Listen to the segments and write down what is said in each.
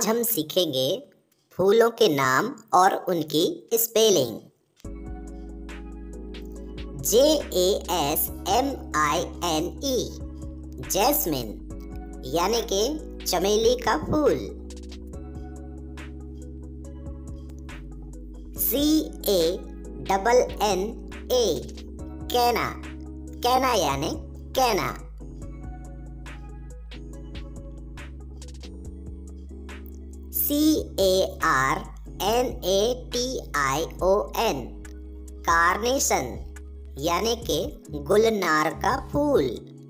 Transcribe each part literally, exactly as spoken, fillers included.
आज हम सीखेंगे फूलों के नाम और उनकी spelling. J A S M I N E jasmine यानी कि चमेली का फूल। सी ए डबल एन ए कैना, कैना यानी canna. C A R N A T I O N carnation यानी कि गुलनार का फूल।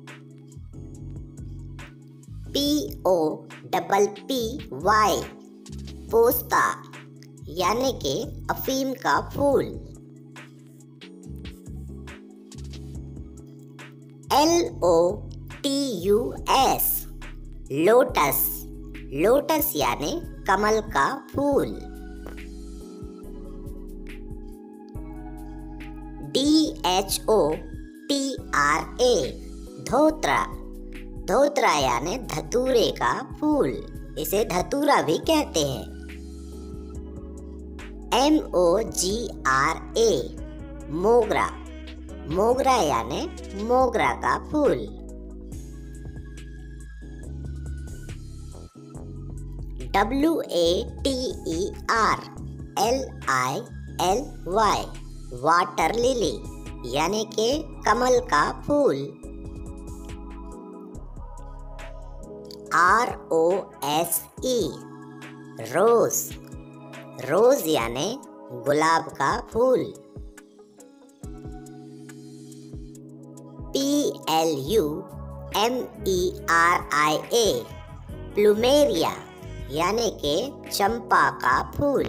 P O double P Y पोस्ता यानी कि अफीम का फूल। L O T U S lotus, lotus यानी कमल का फूल। D H O T R A धोत्रा, धोत्रा यानी धतूरे का फूल, इसे धतूरा भी कहते हैं। M O ji R A मोगरा, मोगरा यानी मोगरा का फूल। W A T E R L I L Y water lily यानी कि कमल का फूल। आर ओ एस ई रोज, रोज यानी गुलाब का फूल। P L U M E R I A plumeria यानी कि चंपा का फूल।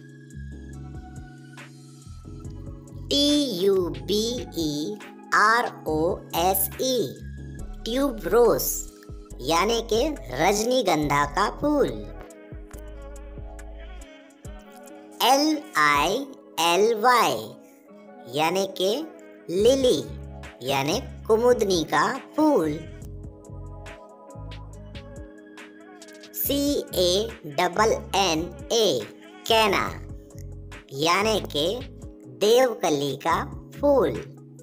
T U B E R O S E tuberose यानी कि रजनीगंधा का फूल। एल आई एल वाई यानी कि लिली यानी कुमुदनी का फूल। सी ए डबल एन ए कैना यानी कि देवकली का फूल।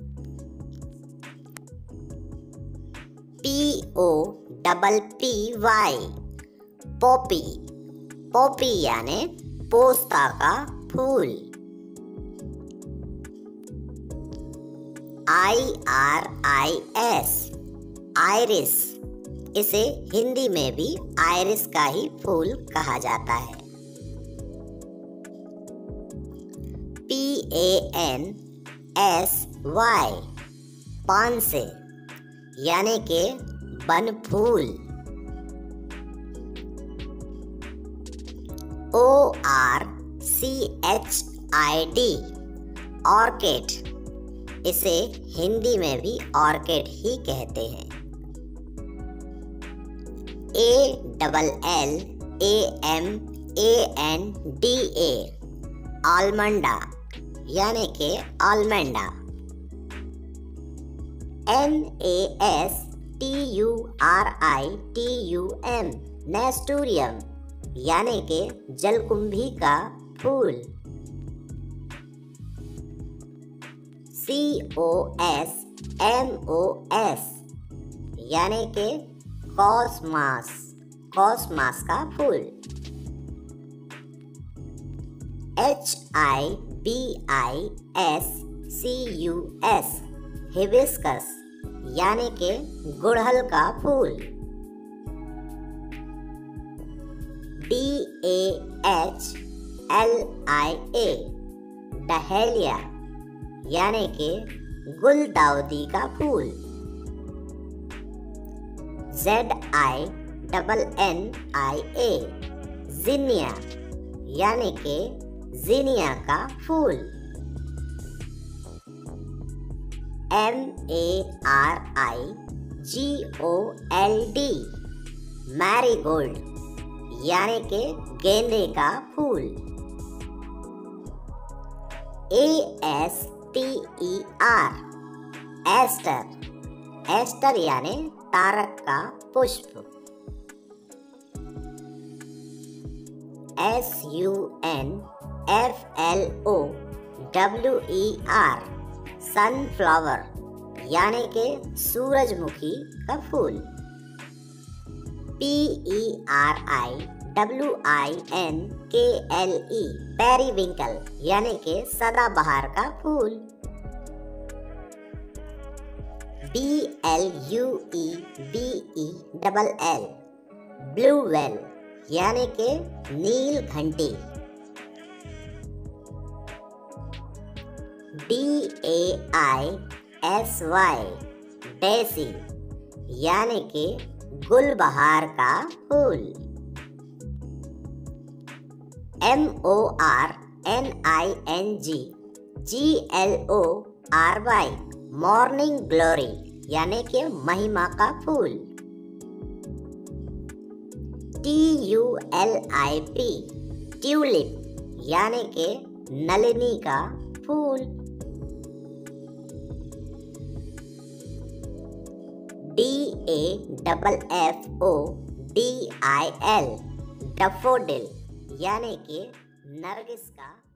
P O double P Y poppy, poppy यानी पोस्ता का फूल। I R I S iris, इसे हिंदी में भी आइरिस का ही फूल कहा जाता है। P A N S Y pansy यानी कि बन फूल। O R C H I D orchid, इसे हिंदी में भी ऑर्किड ही कहते हैं। A double L A M A N D A allamanda यानी कि allamanda. N A S T U R T I U M nasturtium यानी कि जलकुंभी का फूल। C O S M O S यानी कि कॉसमास, कॉसमास का फूल। H I B I S C U S hibiscus यानी कि गुड़हल का फूल। D A H L I A dahlia यानी कि गुलदाउदी का फूल। Z I double N I A zinnia यानी कि जिनिया का फूल। M A R I G O L D marigold यानी कि गेंदे का फूल। A S T E R aster, aster यानी तारक का पुष्प। S U N F L O W E R sunflower यानी के सूरजमुखी का फूल। P E R I W I N K L E periwinkle यानी के सदाबहार का फूल। B L U E B E double L blue bell यानी के नील घंटी। D A I S Y daisy यानी के गुलबहार का फूल। M O R N I N G G L O R Y morning glory यानी के महिमा का फूल। T U L I P tulip यानी के नलिनी का फूल। D A double F O D I L daffodil यानी के नरगिस का